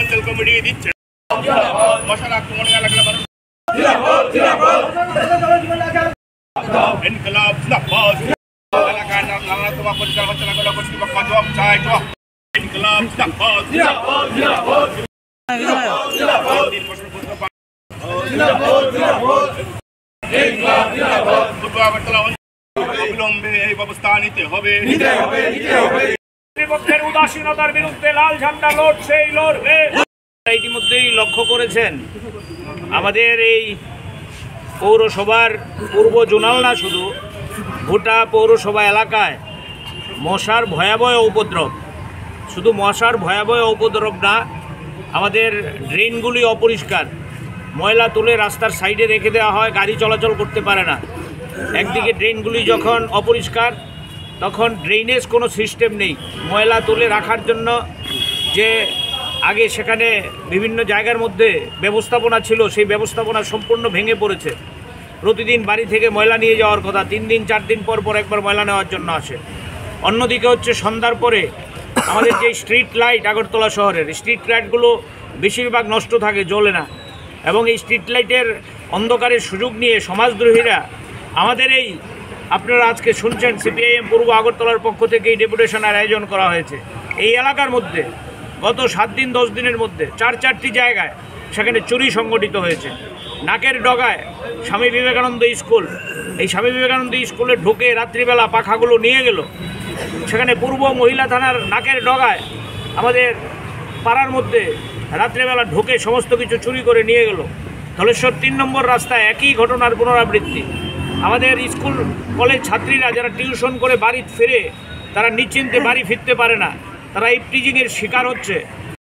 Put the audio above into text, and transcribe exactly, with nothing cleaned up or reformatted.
অঞ্চল কমিটি দিচ্ছে মশার আক্রমণে এলাকার মানুষ ইনকলাব জিন্দাবাদ এলাকায় নানা তোমার পরিচালনা করা কর্তৃপক্ষ জবাব চাই জবাব ইনকলাব জিন্দাবাদ জিন্দাবাদ জিন্দাবাদ জিন্দাবাদ তিন বছর পূর্ণ জিন্দাবাদ জিন্দাবাদ ইনকলাব জিন্দাবাদ পূর্ব আগরতলা অবিলম্বে এই ব্যবস্থা নিতে হবে নিতে হবে নিতে হবে কর্তৃপক্ষের উদাসীনতার বিরুদ্ধে লাল ঝান্ডা লড়ছে এই লড়বে। ইতিমধ্যেই লক্ষ্য করেছেন আমাদের এই পৌরসভার পূর্ব জোনাল না শুধু গোটা পৌরসভা এলাকায় মশার ভয়াবহ উপদ্রব। শুধু মশার ভয়াবহ উপদ্রব না, আমাদের ড্রেনগুলি অপরিষ্কার, ময়লা তুলে রাস্তার সাইডে রেখে দেওয়া হয়, গাড়ি চলাচল করতে পারে না। একদিকে ড্রেনগুলি যখন অপরিষ্কার তখন ড্রেনেজ কোনো সিস্টেম নেই, ময়লা তুলে রাখার জন্য যে আগে সেখানে বিভিন্ন জায়গার মধ্যে ব্যবস্থাপনা ছিল সেই ব্যবস্থাপনা সম্পূর্ণ ভেঙে পড়েছে। প্রতিদিন বাড়ি থেকে ময়লা নিয়ে যাওয়ার কথা, তিন দিন চার দিন পর পর একবার ময়লা নেওয়ার জন্য আসে। অন্যদিকে হচ্ছে সন্ধ্যার পরে আমাদের যে স্ট্রিট লাইট আগরতলা শহরের স্ট্রিট লাইটগুলো বেশিরভাগ নষ্ট থাকে, জ্বলে না, এবং এই স্ট্রিট লাইটের অন্ধকারের সুযোগ নিয়ে সমাজদ্রোহীরা আমাদের এই আপনারা আজকে শুনছেন সিপিআইএম পূর্ব আগরতলার পক্ষ থেকে এই ডেপুটেশনের আয়োজন করা হয়েছে। এই এলাকার মধ্যে গত সাত দিন দশ দিনের মধ্যে চার চারটি জায়গায় সেখানে চুরি সংগঠিত হয়েছে। নাকের ডগায় স্বামী বিবেকানন্দ স্কুল, এই স্বামী বিবেকানন্দ স্কুলে ঢুকে রাত্রিবেলা পাখাগুলো নিয়ে গেল। সেখানে পূর্ব মহিলা থানার নাকের ডগায় আমাদের পাড়ার মধ্যে রাত্রিবেলা ঢুকে সমস্ত কিছু চুরি করে নিয়ে গেল। ধলেশ্বর তিন নম্বর রাস্তায় একই ঘটনার পুনরাবৃত্তি। আমাদের স্কুল কলেজ ছাত্রীরা যারা টিউশন করে বাড়ি ফিরে তারা নিশ্চিন্তে বাড়ি ফিরতে পারে না, তারা ইপটিজিংয়ের শিকার হচ্ছে।